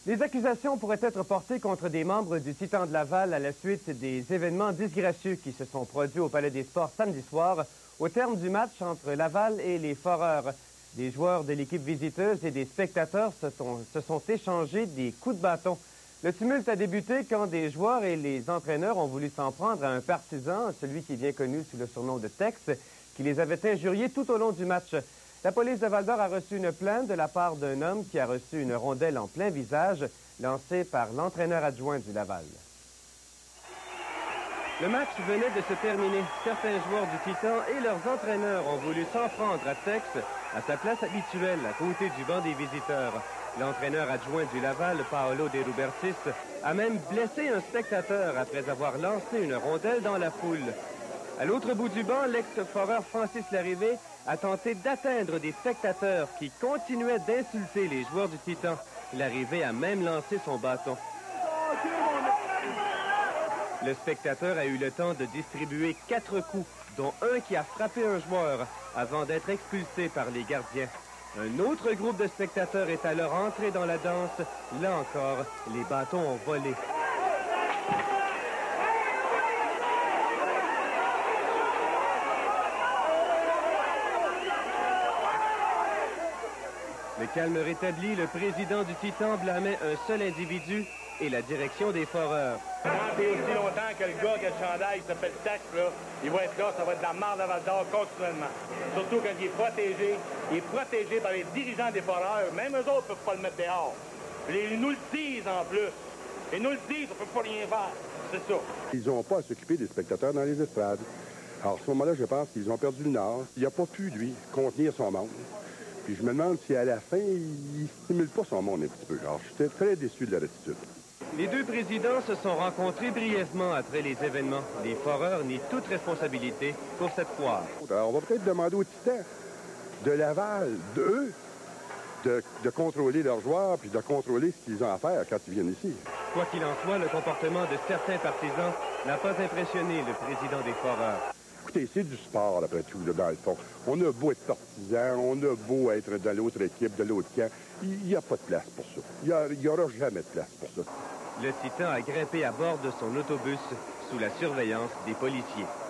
Les accusations pourraient être portées contre des membres du Titan de Laval à la suite des événements disgracieux qui se sont produits au Palais des Sports samedi soir au terme du match entre Laval et les Foreurs. Des joueurs de l'équipe visiteuse et des spectateurs se sont échangés des coups de bâton. Le tumulte a débuté quand des joueurs et les entraîneurs ont voulu s'en prendre à un partisan, celui qui est bien connu sous le surnom de Tex, qui les avait injuriés tout au long du match. La police de Val-d'Or a reçu une plainte de la part d'un homme qui a reçu une rondelle en plein visage, lancée par l'entraîneur adjoint du Laval. Le match venait de se terminer. Certains joueurs du Titan et leurs entraîneurs ont voulu s'en prendre à Tex à sa place habituelle, à côté du banc des visiteurs. L'entraîneur adjoint du Laval, Paolo De Rubertis, a même blessé un spectateur après avoir lancé une rondelle dans la foule. À l'autre bout du banc, l'ex-foreur Francis Larrivé a tenté d'atteindre des spectateurs qui continuaient d'insulter les joueurs du Titan. Larrivé a même lancé son bâton. Le spectateur a eu le temps de distribuer 4 coups, dont un qui a frappé un joueur, avant d'être expulsé par les gardiens. Un autre groupe de spectateurs est alors entré dans la danse. Là encore, les bâtons ont volé. Le calme rétabli, le président du Titan blâmait un seul individu et la direction des Foreurs. Tant et aussi longtemps que le gars qui a le chandail s'appelle Tex, là, il va être là, ça va être de la marde à Val-d'Or continuellement. Surtout quand il est protégé par les dirigeants des Foreurs. Même eux autres ne peuvent pas le mettre dehors. Ils nous le disent en plus. Ils nous le disent, on ne peut pas rien faire. C'est ça. Ils n'ont pas à s'occuper des spectateurs dans les estrades. Alors, à ce moment-là, je pense qu'ils ont perdu le nord. Il n'a pas pu, lui, contenir son monde. Puis je me demande si à la fin, il ne stimule pas son monde un petit peu. Alors, j'étais très déçu de leur attitude. Les deux présidents se sont rencontrés brièvement après les événements. Les Foreurs nient toute responsabilité pour cette foire. Alors, on va peut-être demander aux Titans de Laval, de contrôler leurs joueurs puis de contrôler ce qu'ils ont à faire quand ils viennent ici. Quoi qu'il en soit, le comportement de certains partisans n'a pas impressionné le président des Foreurs. Écoutez, c'est du sport, après tout, là, dans le fond. On a beau être partisan, on a beau être dans l'autre équipe, de l'autre camp. Il n'y a pas de place pour ça. Il n'y aura jamais de place pour ça. Le Titan a grimpé à bord de son autobus sous la surveillance des policiers.